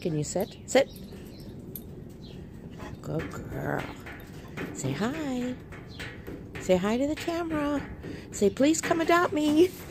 Can you sit? Sit. Good girl. Say hi. Say hi to the camera. Say, please come adopt me.